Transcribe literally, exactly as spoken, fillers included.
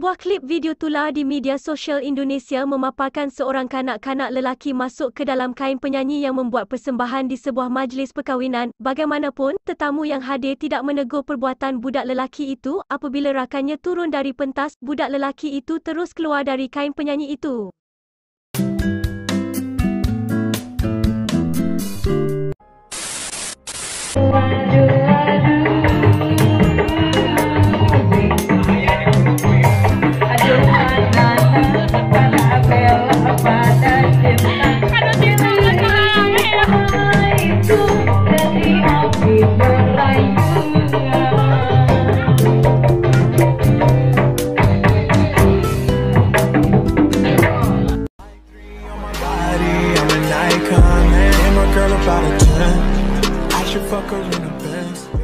Sebuah klip video tular di media sosial Indonesia memaparkan seorang kanak-kanak lelaki masuk ke dalam kain penyanyi yang membuat persembahan di sebuah majlis perkahwinan. Bagaimanapun, tetamu yang hadir tidak menegur perbuatan budak lelaki itu. Apabila rakannya turun dari pentas, budak lelaki itu terus keluar dari kain penyanyi itu. Girl about a ten, I should fuck her in the Benz.